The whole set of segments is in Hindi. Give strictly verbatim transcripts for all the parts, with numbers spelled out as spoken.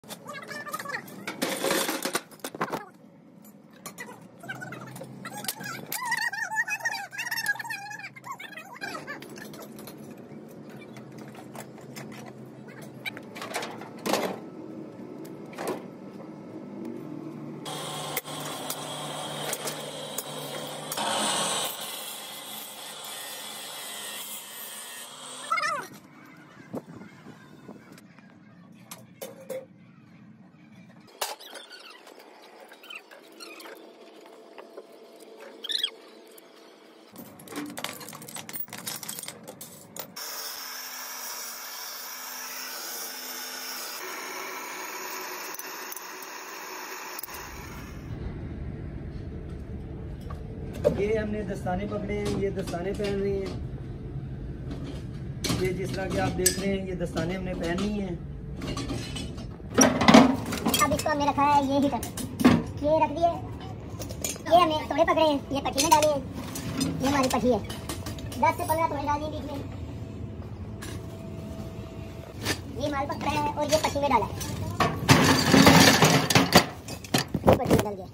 ये हमने दस्ताने पकड़े हैं, ये दस्ताने पहन रही हैं। ये जिस तरह के आप देख रहे हैं, ये दस्ताने हमने पहनी हैं। अब इसको हमने रखा है ये हीटर, ये रख दिए। ये हमने तोड़े पकड़े हैं, ये पट्टी में डाले हैं। ये हमारी पट्टी है, दस से पंद्रह तोड़े डाले बीच में। ये माल पकड़ा है और ये पट्टी में डाला है, ये पट्टी में डाल दिया।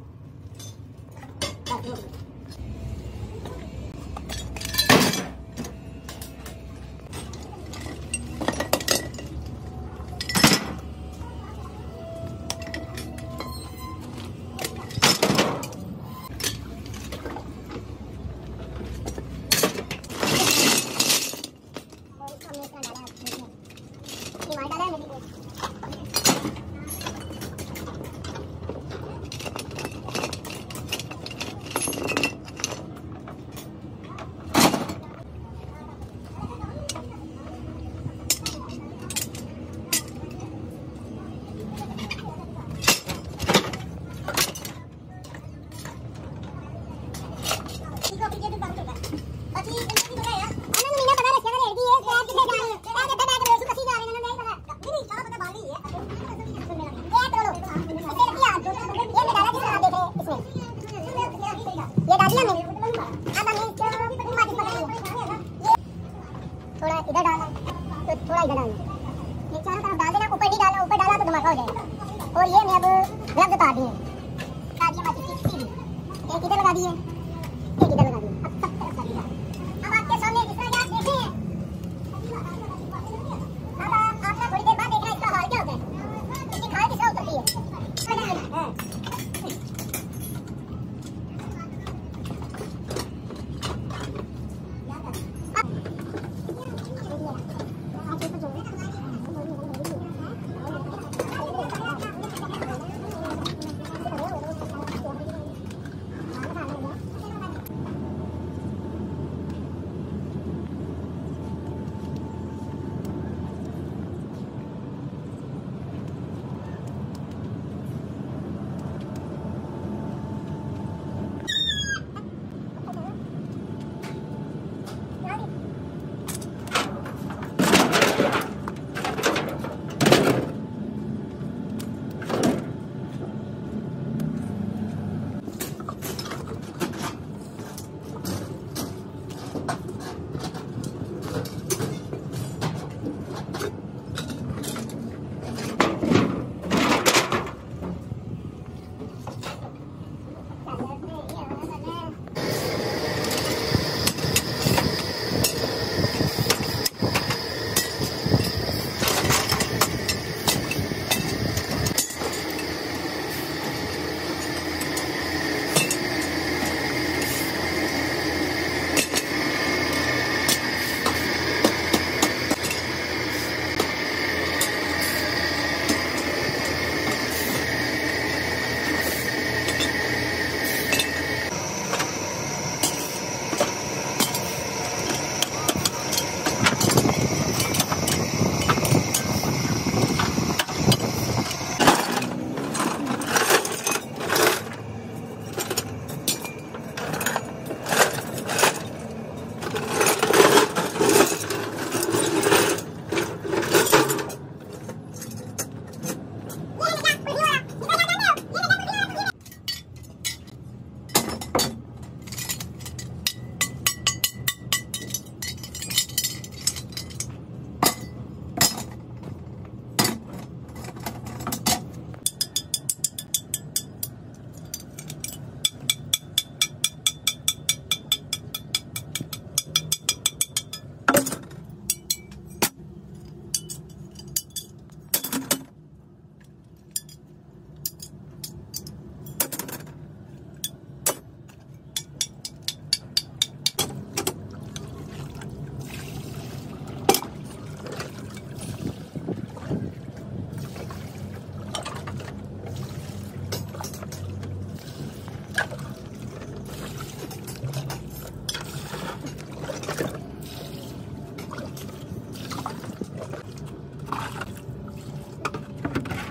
थोड़ा इधर डालना तो थोड़ा इधर डालना, ये चारों तरफ डाल देना। ऊपर नहीं डालना, ऊपर डाला तो धमाका हो जाएगा। और ये मैं अब ग्लव्स उतार दिए, एक इधर लगा दिए, एक इधर लगा दिए। अब सब तरफ लगा दिया। अब आपके सामने जिस तरह आप देख रहे हैं, अब आपने थोड़ी देर बाद देखना इसका हाल क्या होता है, इसकी खाल किस तरह उतरती है।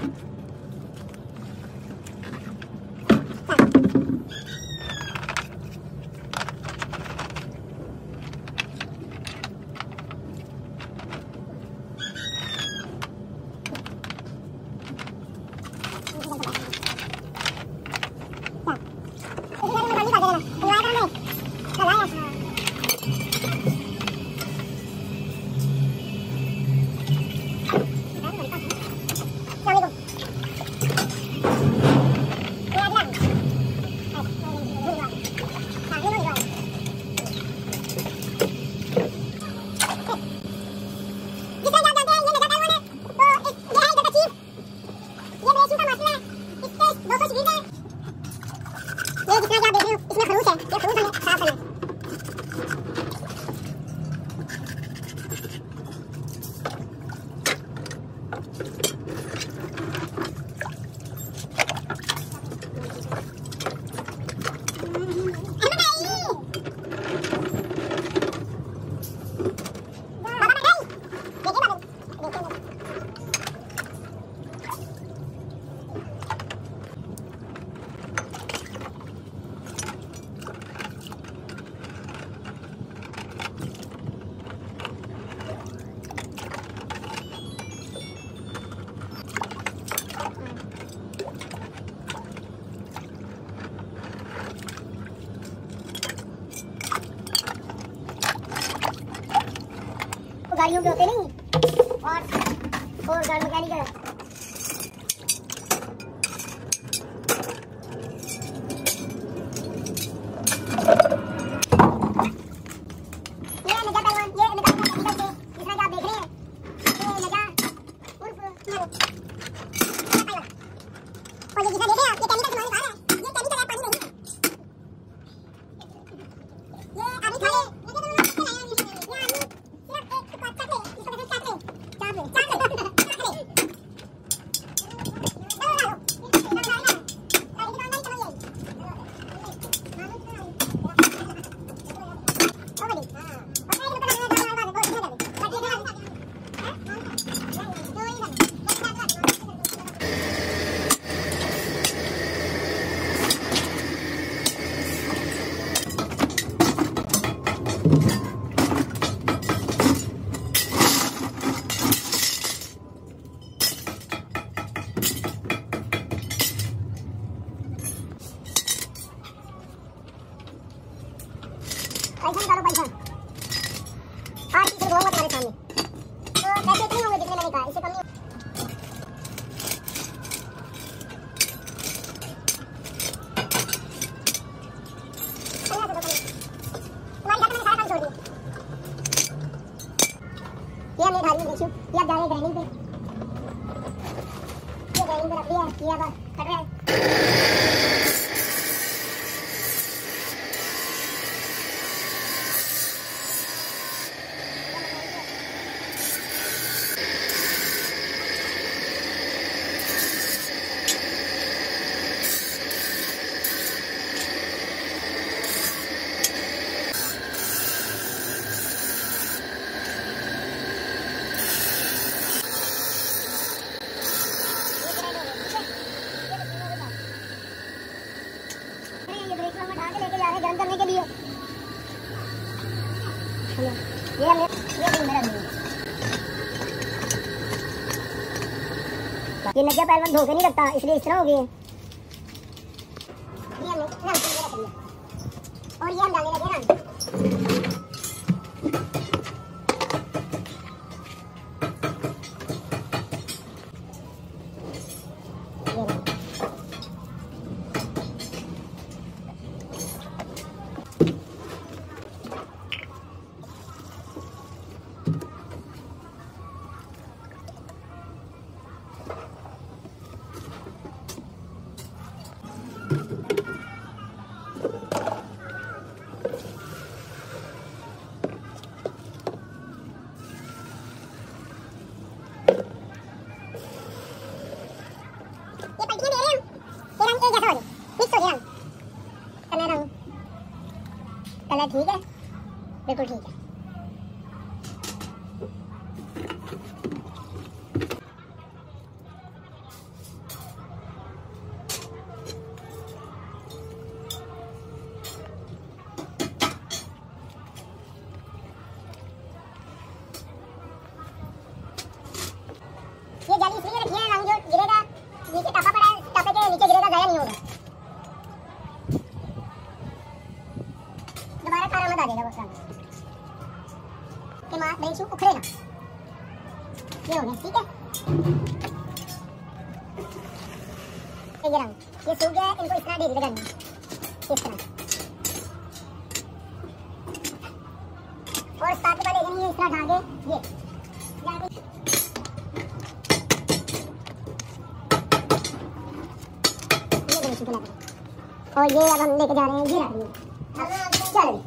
गाड़ियों के होते नहीं और और गाड़ी मैकेनिकल पैसा निकालो पैसा आठ से दो तुम्हारे सामने तो पैसे इतने होंगे जितने मैंने कहा इससे कम नहीं ये हमने धारी में देखियो ये आप जा रहे ग्राइंडिंग पे ये ग्राइंडिंग पे रख दिया ये अब कट रहा है गरम करने के लिए ये हमने ये भी मेरा नहीं ये लज्जा पहलवान धोखे नहीं रखता इसलिए इस तरह हो गए ये हमने ना रख लिया और ये हम डालने लगे ना कलर ठीक है बिल्कुल ठीक है ये रंग ये सूख गया है, इनको इस तरह ढेरी लगानी है, इस तरह। और साथ वाले ये इस तरह ढाके ये और ये अब हम लेके जा रहे हैं जीरा। चलो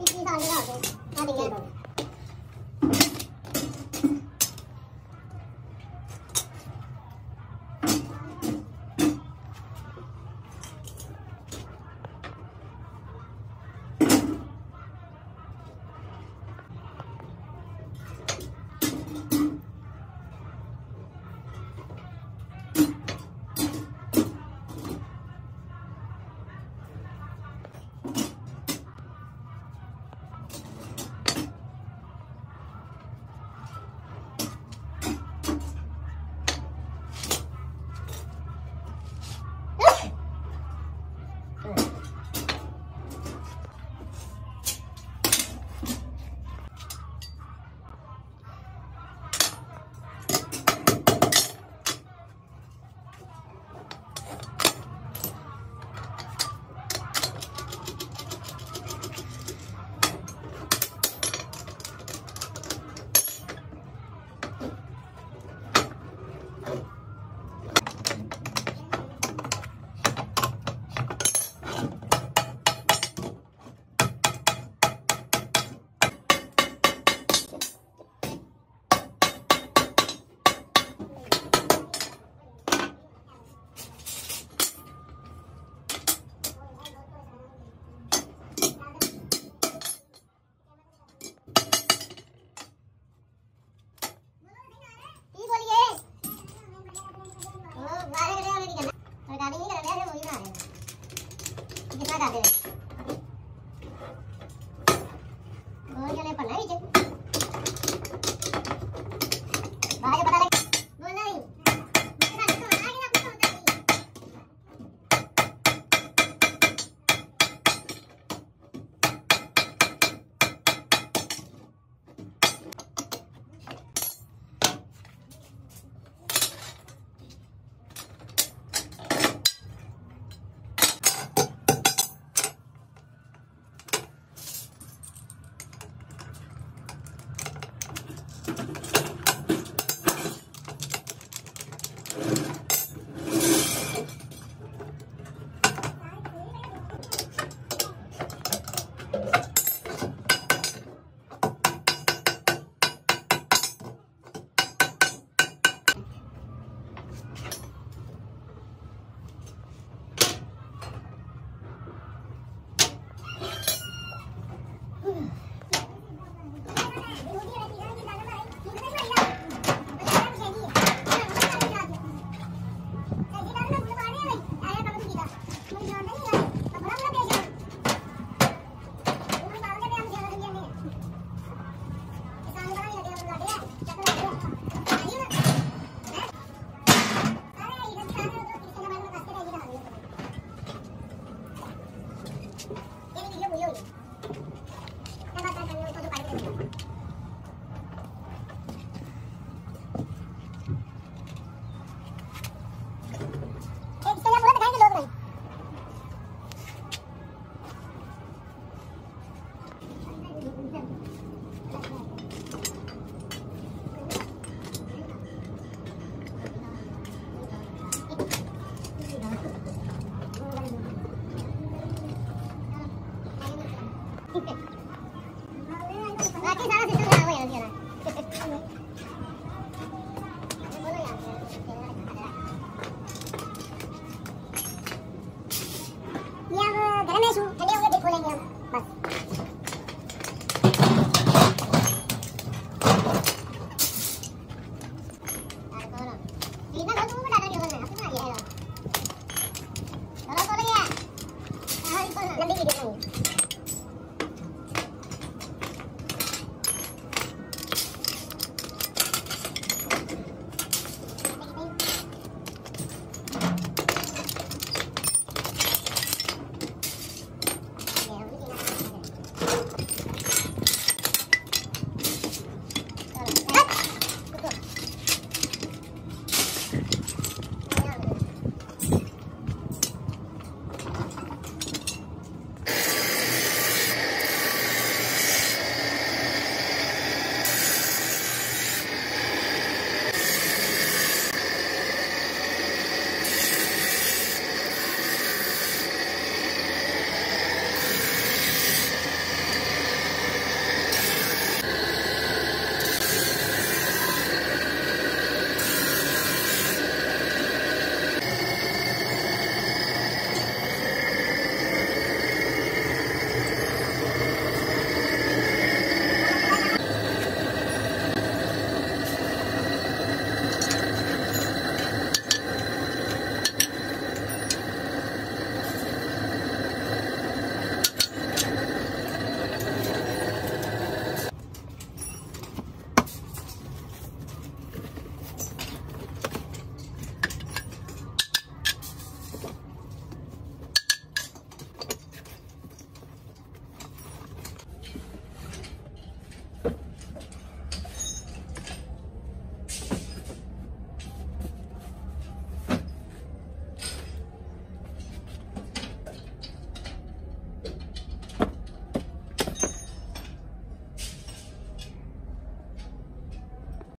ठीक है।